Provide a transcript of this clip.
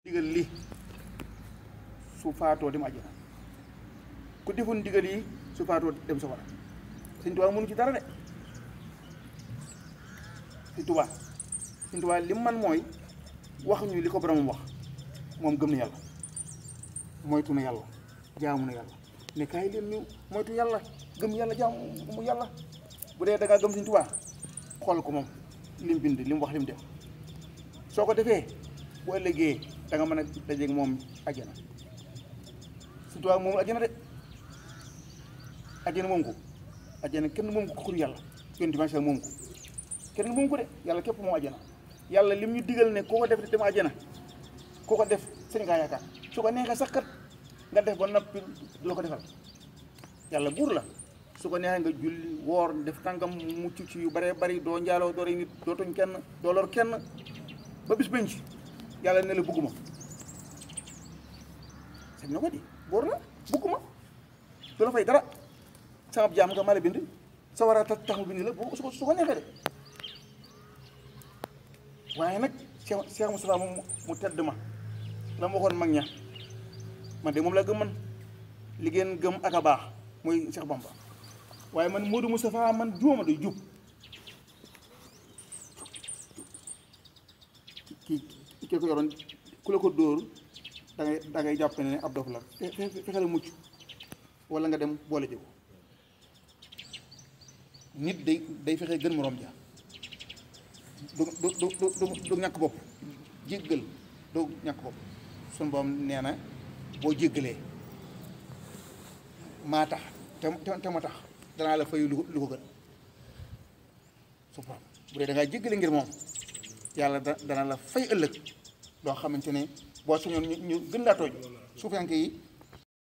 digal li su faatoo dem àjjana ku defoon digal yi su faatoo dem safara Sëñ Tuubaa mënu ci dara de Sëñ Tuubaa li man mooy wax ñu li ko boromam wax moom gëm na yàlla moytu na yàlla jaamu na yàlla ne kaay leen ñu moytu yàlla gëm yàlla jaamu yàlla bu dee da ngaa gëm Sëñ Tuubaa xool ko moom lim bind lim wax lim def soo ko defee bu ëllëgee da nga mën a dajeeg moom àjjana Sëñ Tuubaa moom àjjana de àjjana moom ko àjjana kenn moom ko xur yàlla yonent bi moom ko kenn moom ko de yàlla képp moom àjjana yàlla lim ñu digal ne koo ko def dem àjjana koo ko def sëñ ngaa yaakaar su ko neexee sax kat nga def ba noppi du la ko defal yàlla buur la su ko neexee nga julli woor def tàngam mucc ci yu bare bari doo njaaloo doo rey nit doo toñ kenn doo lor kenn ba bis bañ ci yàlla ne la bugguma sañ na ko di buur la bugguma du la fay dara sama jaam nga ma la bind sa war a tax mu bind la su ko neexee de waaye nag Cheikh Moustapha moom mu tedd ma la ma waxoon mag ña man de moom la gëm man li ngeen gëm ak a baax mooy Cheikh Bamba waaye man Modou Moustapha man juuma day jub kii ko yoroon ku la ko dóor da ngay jàpp ne ab dof la fexe la mucc wala nga dem boole jiw nit day fexe gën moroom ja du ñàkk bopp jéggal doo ñàkk bopp suñu boom nee na boo jéggalee maa tax te ma tax danaa la fay lu ko gën su borom bu dee da ngaa jéggale ngir moom yàlla dana la fay ëllëg loo xamante ne boo sañoon ñu gën laa tooj su fekkee yi